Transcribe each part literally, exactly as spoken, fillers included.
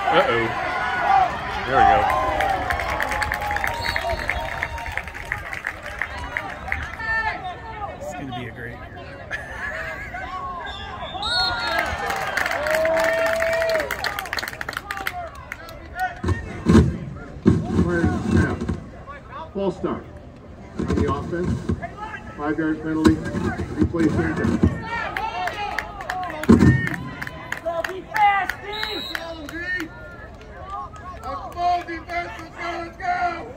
Uh-oh. There we go. It's going to be a great year. False start. On the offense, five-yard penalty, replay third down. Go, be fast, Steve! Come on, defense, let's go, let's go!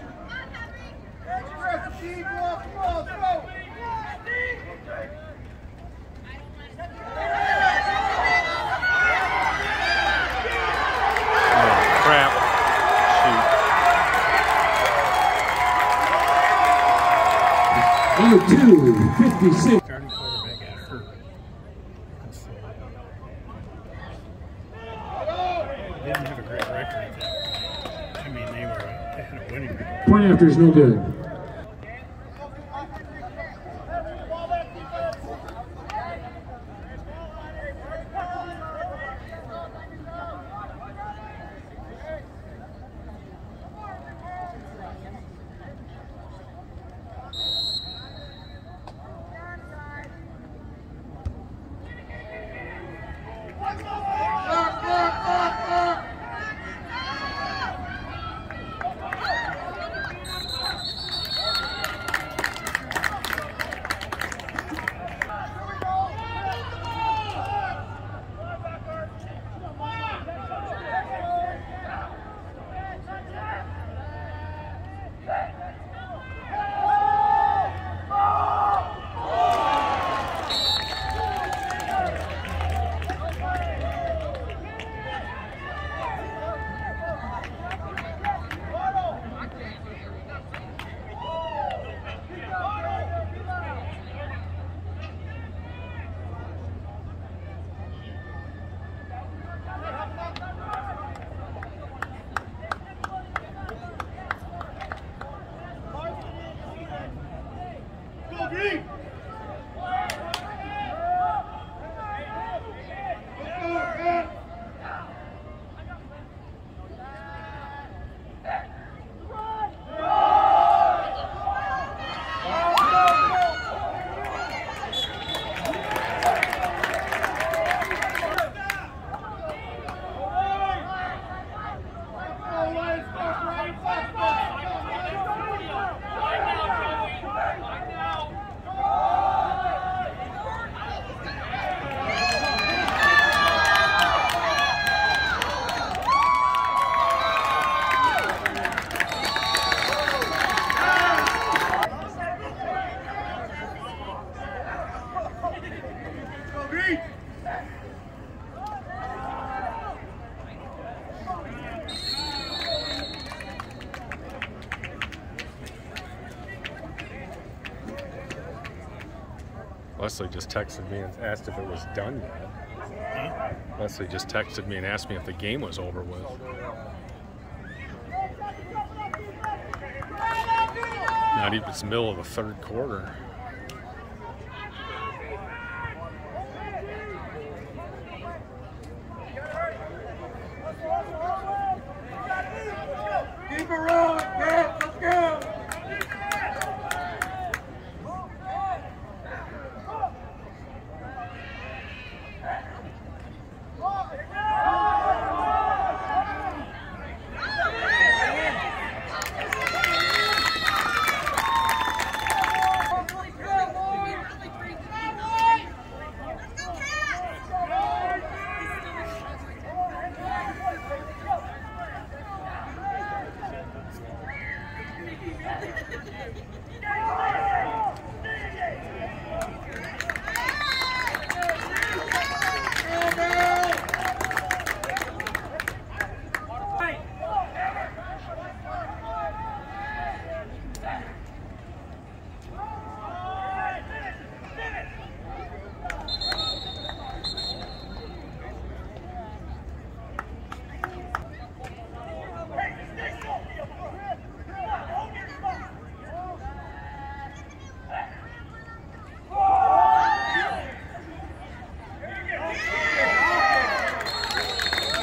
Press the team, go off the ball, let's go! Oh, crap. Shoot. Number two, fifty-six. Starting quarterback got hurt. So, they didn't have a great record. I mean, they were they had a winning record. Point after is no good. Leslie just texted me and asked if it was done yet. Huh? Leslie just texted me and asked me if the game was over with. Not even, it's the middle of the third quarter. Keep it rolling, Pat, let's go!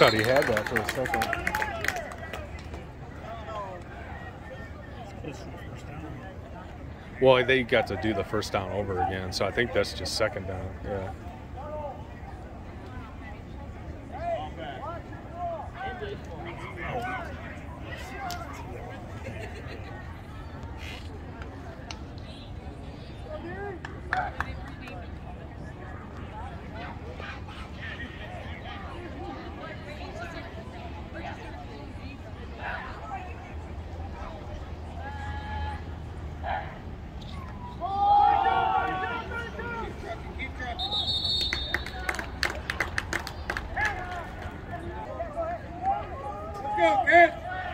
thought he had that for a second. This is the first down. Well, they got to do the first down over again, so I think that's just second down. Yeah. Go, kid!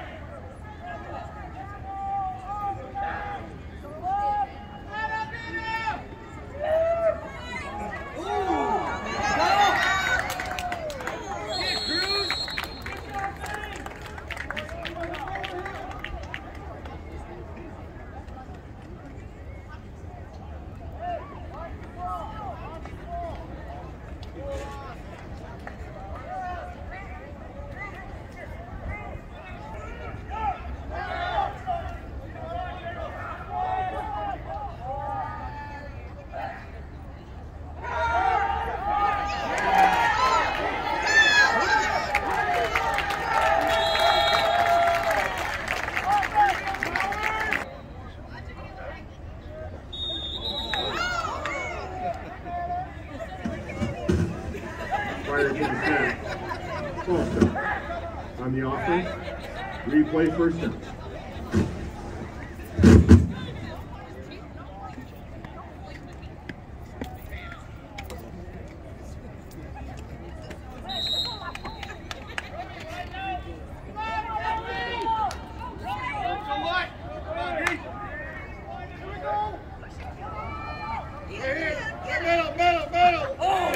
Prior to the snap. False start. On the offense, replay first down. Middle, middle, middle! Oh!